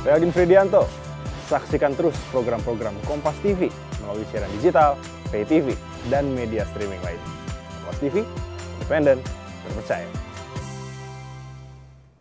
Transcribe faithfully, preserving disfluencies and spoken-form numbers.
Saya Agin Fridianto. Saksikan terus program-program Kompas T V melalui siaran digital, pay T V, dan media streaming lain. Kompas T V, independen, terpercaya.